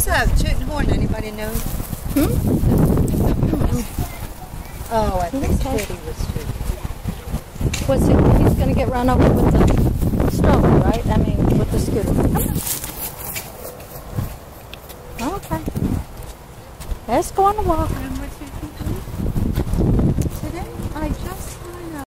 that? Tooting horn, anybody know? Oh, I think Kitty was tooting. What's it? He's going to get run over with the stroller, right? I mean, with the scooter. Come on. Okay. Let's go on the walk.